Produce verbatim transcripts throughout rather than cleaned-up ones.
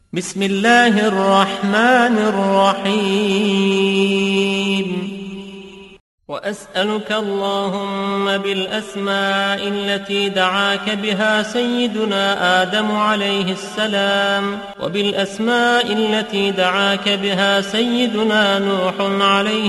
بسم الله الرحمن الرحيم. وأسألك اللهم بالأسماء التي دعاك بها سيدنا آدم عليه السلام، وبالأسماء التي دعاك بها سيدنا نوح عليه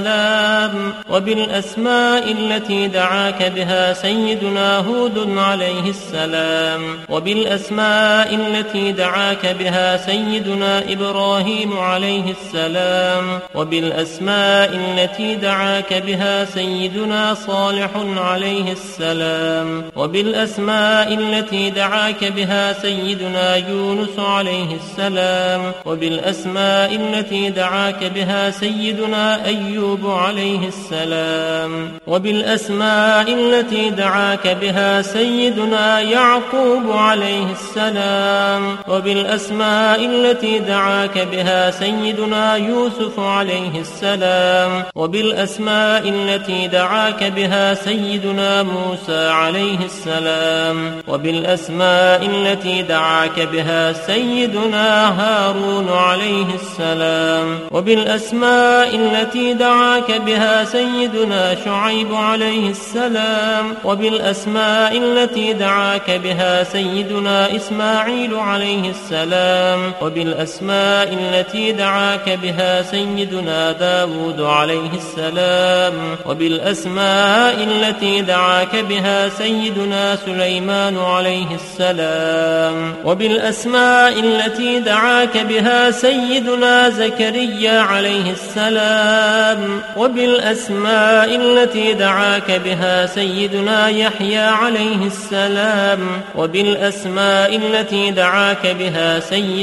السلام، وبالأسماء التي دعاك بها سيدنا هود عليه السلام، وبالأسماء التي دعاك بها سيدنا إبراهيم عليه السلام، وبالأسماء التي دعاك بها سيدنا صالح عليه السلام، وبالأسماء التي دعاك بها سيدنا يونس عليه السلام، وبالأسماء التي دعاك بها سيدنا أيوب عليه السلام، وبالأسماء التي دعاك بها سيدنا يعقوب عليه السلام، وبالأسماء التي دعاك بها سيدنا يوسف عليه السلام، وبالأسماء التي دعاك بها سيدنا موسى عليه السلام، وبالأسماء التي دعاك بها سيدنا هارون عليه السلام، وبالأسماء التي دعاك بها سيدنا شعيب عليه السلام، وبالأسماء التي دعاك بها سيدنا إسماعيل عليه السلام، وبالأسماء التي دعاك بها سيدنا داود عليه السلام، وبالأسماء التي دعاك بها سيدنا سليمان عليه السلام، وبالأسماء التي دعاك بها سيدنا زكريا عليه السلام، وبالأسماء التي دعاك بها سيدنا يحيى عليه السلام، وبالأسماء التي دعاك بها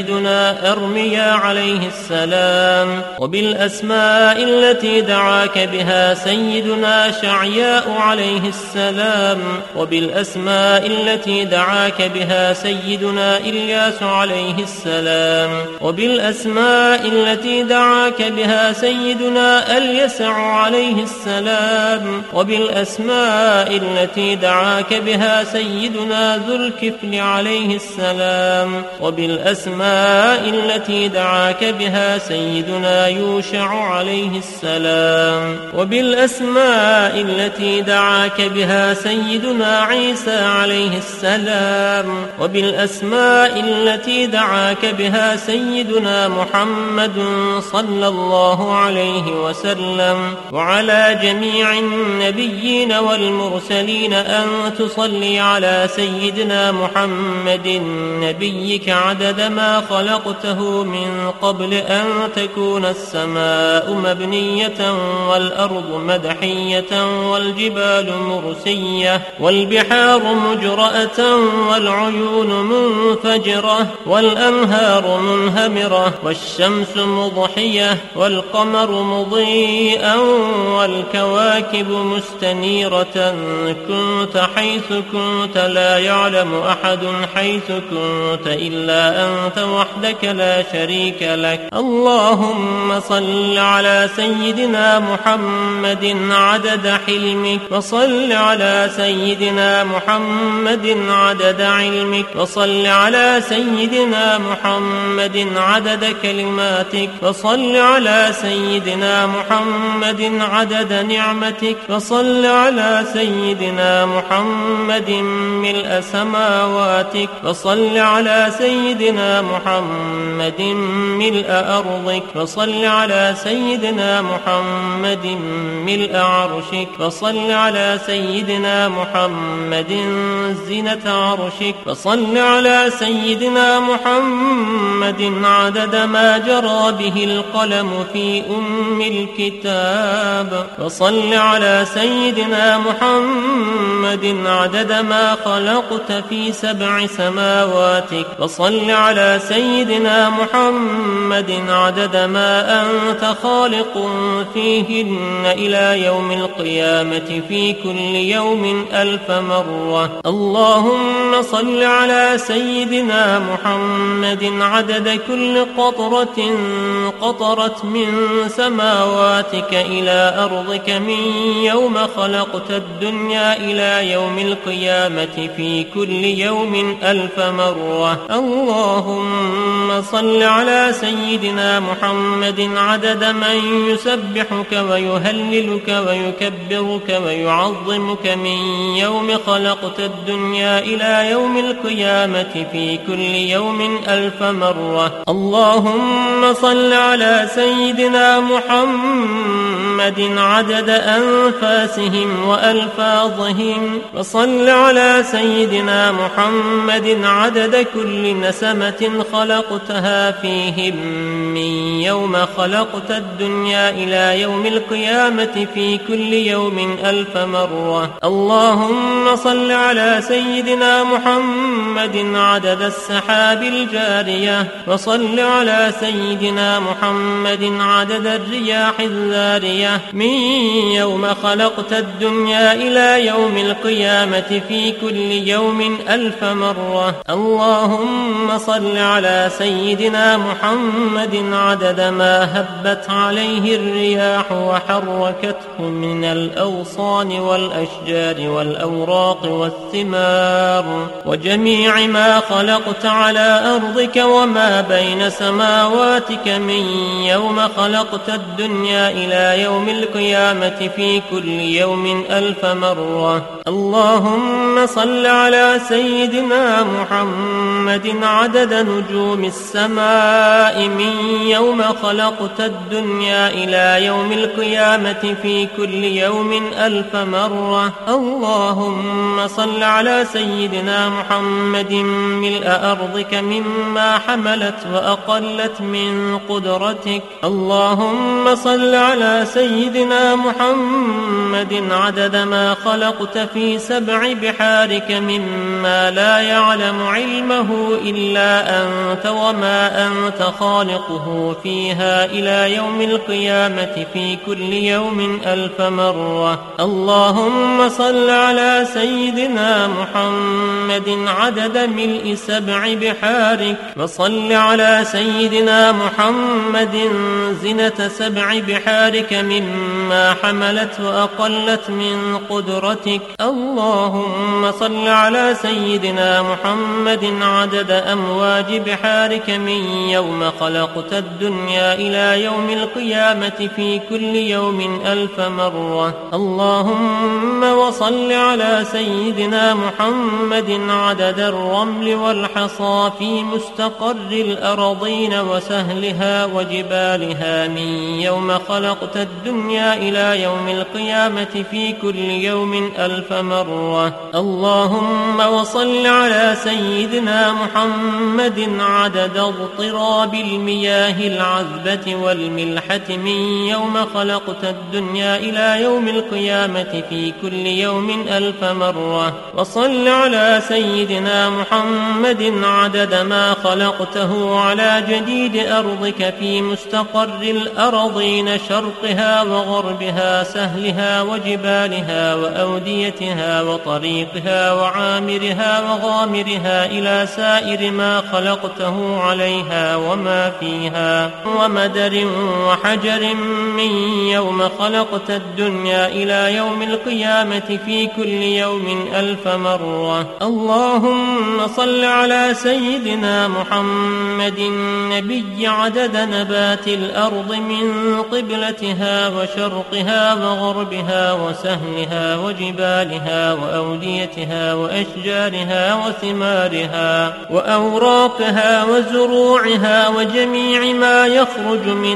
سيدنا أرميا عليه السلام، وبالأسماء التي دعاك بها سيدنا شعياء عليه السلام، وبالأسماء التي دعاك بها سيدنا إلياس عليه السلام، وبالأسماء التي دعاك بها سيدنا اليسع عليه السلام، وبالأسماء التي دعاك بها سيدنا ذو الكفل عليه السلام، وبالأسماء التي دعاك بها سيدنا يوشع عليه السلام، وبالأسماء التي دعاك بها سيدنا عيسى عليه السلام، وبالأسماء التي دعاك بها سيدنا محمد صلى الله عليه وسلم، وعلى جميع النبيين والمرسلين أن تصلي على سيدنا محمد نبيك عدد ما خلقته من قبل أن تكون السماء مبنية والأرض مدحية والجبال مرسية والبحار مجرأة والعيون منفجرة والأنهار منهمرة والشمس مضحية والقمر مضيئا والكواكب مستنيرة، كنت حيث كنت لا يعلم أحد حيث كنت إلا أنت وحدك لا شريك لك. اللهم صل على سيدنا محمد عدد حلمك، وصل على سيدنا محمد عدد علمك، وصل على سيدنا محمد عدد كلماتك، وصل على سيدنا محمد عدد نعمتك، وصل على سيدنا محمد ملء سماواتك، وصل على سيدنا محمد ملء أرضك، وصل على سيدنا محمد ملء عرشك، وصل على سيدنا محمد زينة عرشك، وصل على سيدنا محمد عدد ما جرى به القلم في أم الكتاب، وصل على سيدنا محمد عدد ما خلقت في سبع سماواتك، وصل على سيدنا محمد عدد ما أنت خالق فيهن إلى يوم القيامة في كل يوم ألف مرة. اللهم صل على سيدنا محمد عدد كل قطرة قطرت من سماواتك إلى أرضك من يوم خلقت الدنيا إلى يوم القيامة في كل يوم ألف مرة. اللهم صل على سيدنا محمد عدد من يسبحك ويهللك ويكبرك ويعظمك من يوم خلقت الدنيا إلى يوم القيامة في كل يوم ألف مرة. اللهم صل على سيدنا محمد عدد أنفاسهم وألفاظهم، وصل على سيدنا محمد عدد كل نسمة خلقتها فيهم من يوم خلقت الدنيا إلى يوم القيامة في كل يوم ألف مرة. اللهم صل على سيدنا محمد عدد السحاب الجارية، وصل على سيدنا محمد عدد الرياح الذارية من يوم خلقت الدنيا إلى يوم القيامة في كل يوم ألف مرة. اللهم صل على سيدنا محمد عدد ما هبت عليه الرياح وحركته من الأغصان والأشجار والأوراق والثمار وجميع ما خلقت على أرضك وما بين سماواتك من يوم خلقت الدنيا إلى يوم القيامة في كل يوم ألف مرة. اللهم صل على سيدنا محمد عدد نجوم السماء من يوم خلقت الدنيا إلى يوم القيامة في كل يوم ألف مرة. اللهم صل على سيدنا محمد ملء أرضك مما حملت وأقلت من قدرتك. اللهم صل على سيدنا محمد عدد ما خلقت في سبع بحارك مما لا يعلم علمه إلا أنت وما أنت خالقه فيها إلى يوم القيامة في كل يوم ألف مرة. اللهم صل على سيدنا محمد عدد ملء سبع بحارك، وصل على سيدنا محمد زنة سبع بحارك مما حملت وأقلت من قدرتك. اللهم صل على سيدنا محمد عدد أمواج بحارك من يوم خلقت الدنيا إلى يوم القيامة في كل يوم ألف مرة. اللهم وصل على سيدنا محمد عدد الرمل والحصى في مستقر الأرضين وسهلها وجبالها من يوم خلقت الدنيا إلى يوم القيامة في كل يوم ألف مرة. اللهم وصل على سيدنا محمد عدد اضطراب المياه العذبة والملحة من يوم خلقت الدنيا إلى يوم القيامة في كل يوم ألف مرة. وصل على سيدنا محمد عدد ما خلقته على جديد أرضك في مستقر الأرضين شرقها وغربها سهلها وجبالها وأوديتها وطريقها وعامرها وغامرها إلى سائر ما خلقته عليها وما فيها ومدر وحجر من يوم خلقت الدنيا إلى يوم القيامة في كل يوم ألف مرة. اللهم صل على سيدنا محمد النبي عدد نبات الأرض من قبلتها وشرقها وغربها وسهلها وجبالها وأوديتها وأشجارها وثمارها وأوراقها وزروعها وجميع ما يخرج من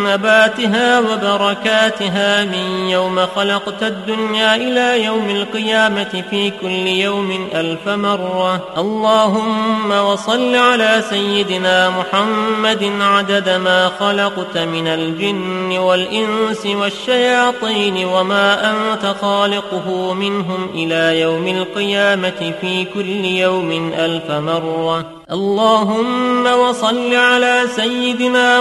نباتها وبركاتها من يوم خلقت الدنيا إلى يوم القيامة في كل يوم ألف مرة. اللهم وصل على سيدنا محمد عدد ما خلقت من الجن والإنس والشياطين وما أنت خالقه منهم إلى يوم القيامة في كل يوم ألف مرة. اللهم وصل على سيدنا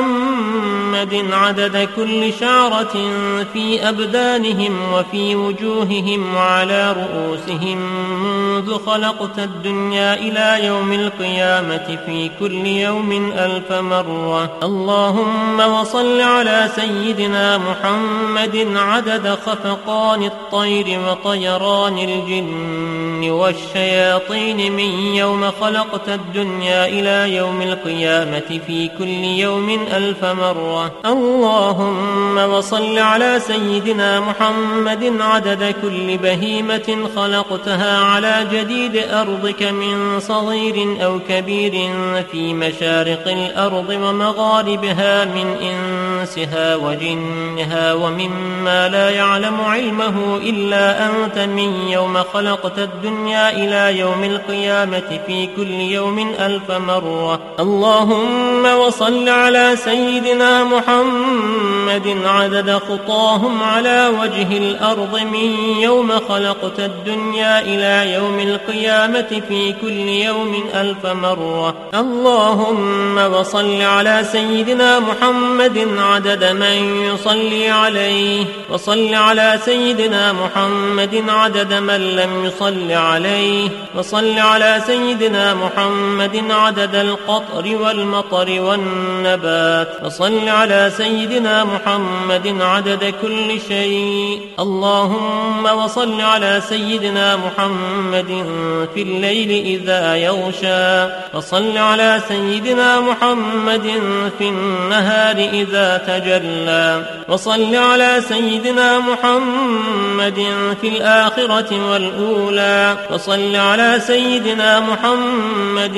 محمد عدد كل شعرة في أبدانهم وفي وجوههم وعلى رؤوسهم منذ خلقت الدنيا إلى يوم القيامة في كل يوم ألف مرة. اللهم وصل على سيدنا محمد عدد خفقان الطير وطيران الجن والشياطين من يوم خلقت الدنيا إلى يوم القيامة في كل يوم ألف مرة. اللهم وصل على سيدنا محمد عدد كل بهيمة خلقتها على جديد أرضك من صغير أو كبير في مشارق الأرض ومغاربها من إنسها وجنها ومما لا يعلم علمه إلا أنت من يوم خلقت الدنيا إلى يوم القيامة في كل يوم ألف مرة. اللهم وصل على سيدنا محمد عدد خطاهم على وجه الأرض من يوم خلقت الدنيا إلى يوم القيامة في كل يوم ألف مرة. اللهم وصل على سيدنا محمد عدد من يصلي عليه وصل على سيدنا محمد عدد من لم يصل عليه وصل على سيدنا محمد عدد القطر والمطر والنبات وصل على سيدنا محمد عدد كل شيء. اللهم وصل على سيدنا محمد في الليل إذا يغشى وصل على سيدنا محمد في النهار إذا تجلى وصل على سيدنا محمد في الآخرة والأولى وصل على سيدنا محمد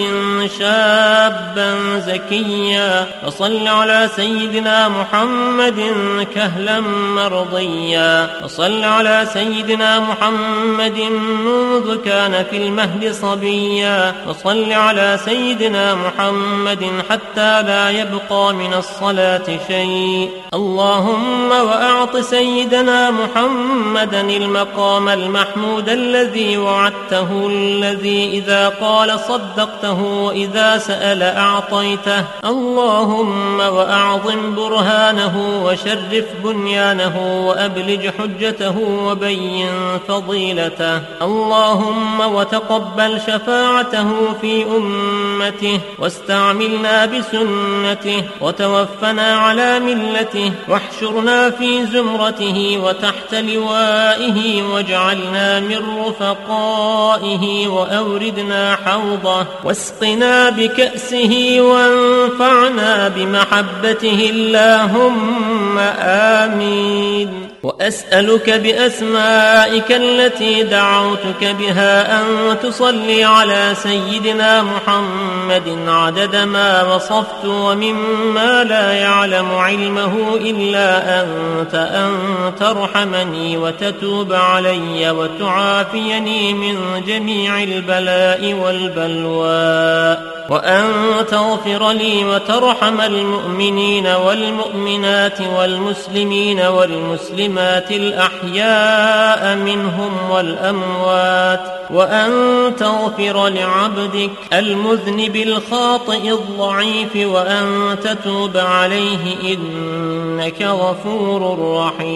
شابا زكيا وصل على سيدنا محمد كهلا مرضيا وصل على سيدنا محمد منذ كان في المهد صبيا وصل على سيدنا محمد حتى لا يبقى من الصلاة شيء. اللهم وأعط سيدنا محمدا المقام المحمود الذي وعدته الذي إذا قال صدقته وإذا سأل أعطيته. اللهم وأعظم برهانه وشرف بنيانه وأبلج حجته وبين فضيلته. اللهم وتقبل شفاعته في أمته واستعملنا بسنته وتوفنا على ملته واحشرنا في زمرته وتحت لوائه واجعلنا من رفقائه وأوردنا حوضه واسقنا بكأسه وانفعنا بمحبته اللهم آمين. وأسألك بأسمائك التي دعوتك بها أن تصلي على سيدنا محمد عدد ما وصفت ومما لا يعلم علمه إلا أنت أن ترحمني وتتوب علي وتعافيني من جميع البلاء والبلوى وأن تغفر لي وترحم المؤمنين والمؤمنات والمسلمين والمسلمات الأحياء منهم والأموات وأن تغفر لعبدك المذنب الخاطئ الضعيف وأن تتوب عليه إنك غفور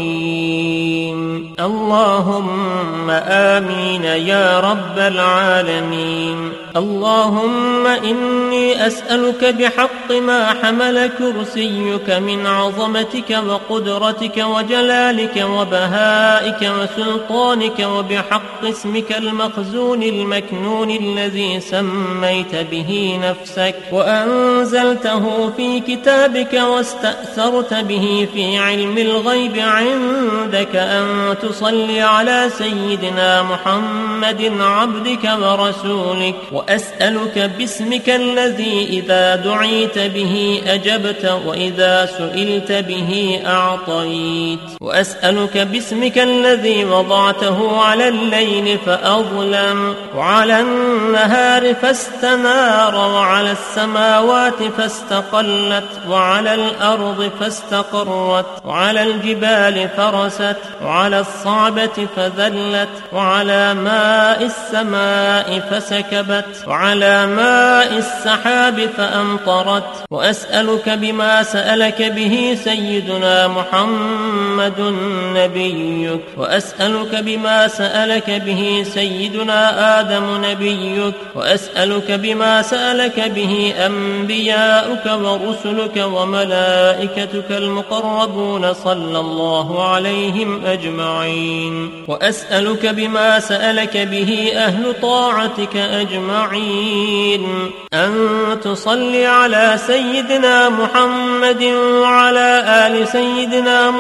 رحيم. اللهم آمين يا رب العالمين. اللهم إني أسألك بحق ما حمل كرسيك من عظمتك وقدرتك وجلالك وبهائك وسلطانك وبحق اسمك المخزون المكنون الذي سميت به نفسك وأنزلته في كتابك واستأثرت به في علم الغيب عندك أن تصلي على سيدنا محمد عبدك ورسولك. وأسألك باسمك الذي إذا دعيت به أجبت وإذا سئلت به أعطيت. وأسألك باسمك الذي وضعته على الليل فأظلم وسلم. وعلى النهار فاستنار، وعلى السماوات فاستقلت، وعلى الأرض فاستقرت، وعلى الجبال فرست، وعلى الصعبة فذلت، وعلى ماء السماء فسكبت، وعلى ماء السحاب فأمطرت. وأسألك بما سألك به سيدنا محمد نبيك، وأسألك بما سألك به سيدنا آدم نبيك، وأسألك بما سألك به أنبياؤك ورسلك وملائكتك المقربون صلى الله عليهم أجمعين، وأسألك بما سألك به أهل طاعتك أجمعين أن تصلي على سيدنا محمد وعلى آل سيدنا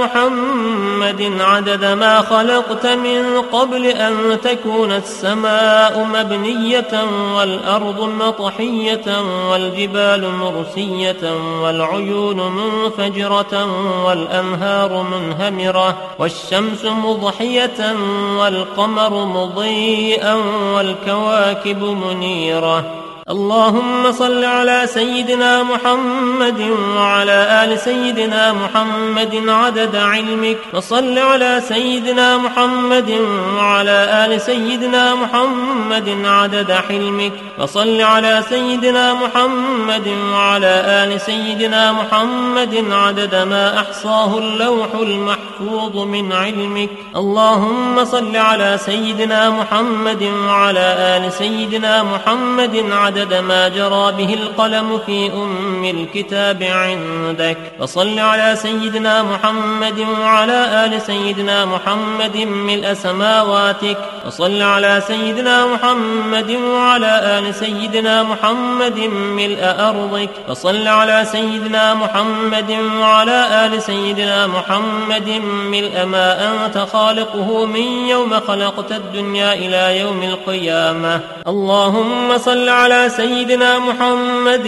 محمد عدد ما خلقت من قبل أن تكون السماء مبنية والأرض مطحية والجبال مرسية والعيون منفجرة والأنهار منهمرة والشمس مضحية والقمر مضيئا والكواكب منيرة. اللهم صل على سيدنا محمد وعلى آل سيدنا محمد عدد علمك، وصل على سيدنا محمد وعلى آل سيدنا محمد عدد حلمك، وصل على سيدنا محمد وعلى آل سيدنا محمد عدد ما أحصاه اللوح المحفوظ من علمك. اللهم صل على سيدنا محمد وعلى آل سيدنا محمد عدد ما جرى به القلم في أم الكتاب عندك، وصل على سيدنا محمد وعلى آل سيدنا محمد ملء سماواتك، وصل على سيدنا محمد وعلى آل سيدنا محمد ملء أرضك، وصل على سيدنا محمد وعلى آل سيدنا محمد ملء ما أنت خالقه من يوم خلقت الدنيا إلى يوم القيامة. اللهم صل على سيدنا محمد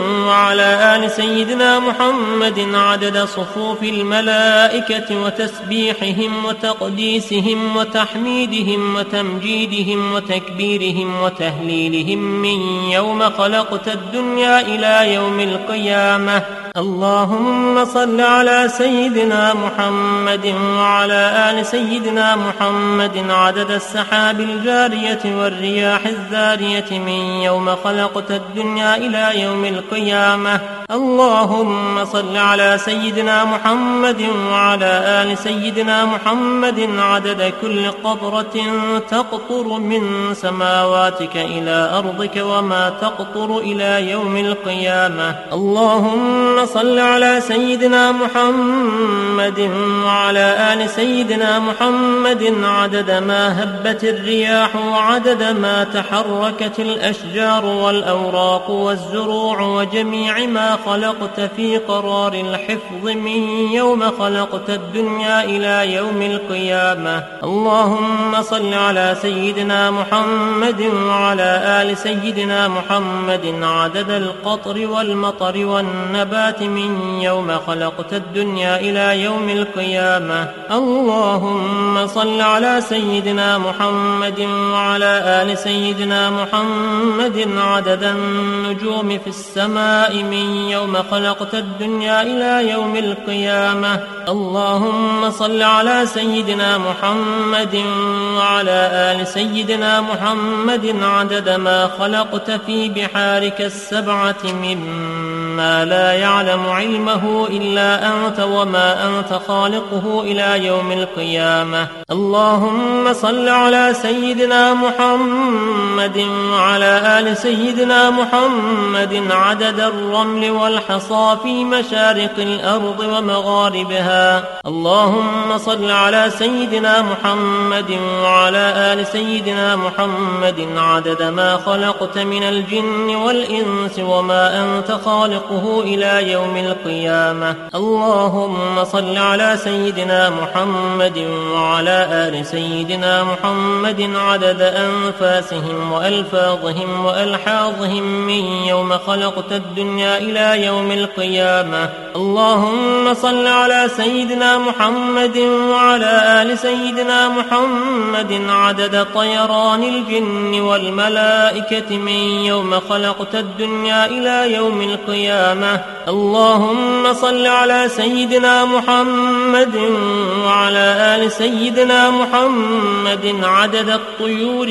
وعلى آل سيدنا محمد عدد صفوف الملائكة وتسبيحهم وتقديسهم وتحميدهم وتمجيدهم وتكبيرهم وتهليلهم من يوم خلقت الدنيا إلى يوم القيامة. اللهم صل على سيدنا محمد وعلى آل سيدنا محمد عدد السحاب الجارية والرياح الزارية من يوم خلقت الدنيا إلى يوم القيامة. اللهم صل على سيدنا محمد وعلى آل سيدنا محمد عدد كل قطرة تقطر من سماواتك إلى أرضك وما تقطر إلى يوم القيامة. اللهم صل على سيدنا محمد وعلى آل سيدنا محمد عدد ما هبت الرياح وعدد ما تحركت الأشجار والأوراق والزروع وجميع ما خلقت في قرار الحفظ من يوم خلقت الدنيا إلى يوم القيامة. اللهم صل على سيدنا محمد وعلى آل سيدنا محمد عدد القطر والمطر والنبات من يوم خلقت الدنيا إلى يوم القيامة. اللهم صل على سيدنا محمد وعلى آل سيدنا محمد عدد النجوم في السماء من يوم خلقت الدنيا إلى يوم القيامة. اللهم صل على سيدنا محمد وعلى آل سيدنا محمد عدد ما خلقت في بحارك السبعة مما لا يعلم علمه إلا أنت وما أنت خالقه إلى يوم القيامة. اللهم صل على سيدنا محمد وعلى آل سيدنا محمد عدد الرمل والحصى في مشارق الأرض ومغاربها. اللهم صل على سيدنا محمد وعلى آل سيدنا محمد عدد ما خلقت من الجن والإنس وما أنت خالقه إلى يوم القيامة. اللهم صل على سيدنا محمد وعلى آل سيدنا محمد عدد أنفاسهم وألفاظهم وألحاظهم من يوم خلقت الدنيا إلى إلى يوم القيامة. اللهم صل على سيدنا محمد وعلى آل سيدنا محمد عدد طيران الجن والملائكة من يوم خلقت الدنيا إلى يوم القيامة. اللهم صل على سيدنا محمد وعلى آل سيدنا محمد عدد الطيور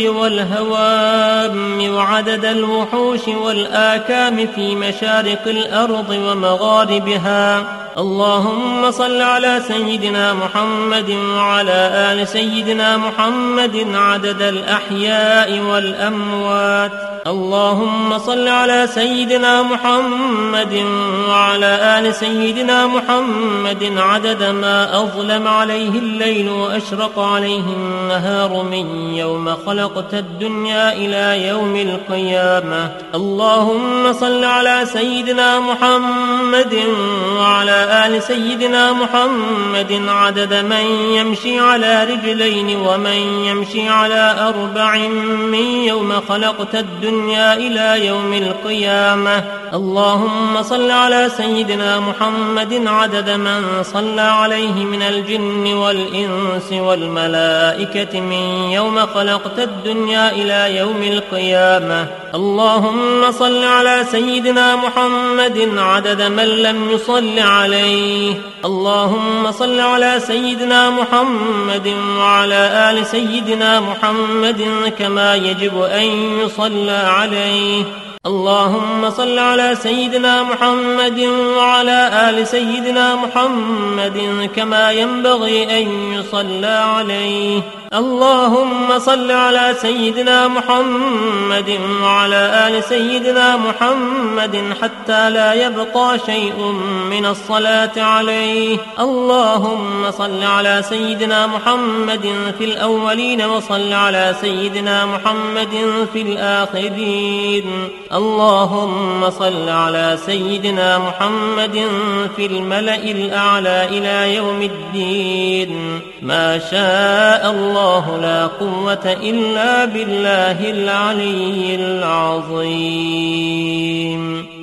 والهوام وعدد الوحوش والآكام في مشارق الأرض ومغاربها. اللهم صل على سيدنا محمد وعلى آل سيدنا محمد عدد الأحياء والأموات. اللهم صل على سيدنا محمد وعلى آل سيدنا محمد عدد ما أظلم عليه الليل وأشرق عليه النهار من يوم خلقت الدنيا إلى يوم القيامة. اللهم صل على سيدنا محمد وعلى آل سيدنا محمد عدد من يمشي على رجلين ومن يمشي على أربع من يوم خلقت الدنيا إلى يوم القيامة. اللهم صل على سيدنا محمد عدد من صلى عليه من الجن والإنس والملائكة من يوم خلقت الدنيا إلى يوم القيامة. اللهم صل على سيدنا محمد عدد من لم يصل عليه. اللهم صل على سيدنا محمد وعلى آل سيدنا محمد كما يجب أن يصلى عليه. اللهم صل على سيدنا محمد وعلى آل سيدنا محمد كما ينبغي أن يصلى عليه. اللهم صل على سيدنا محمد وعلى آل سيدنا محمد حتى لا يبقى شيء من الصلاة عليه. اللهم صل على سيدنا محمد في الأولين وصل على سيدنا محمد في الآخرين. اللهم صل على سيدنا محمد في الملأ الأعلى إلى يوم الدين. ما شاء الله لا قوة إلا بالله العلي العظيم.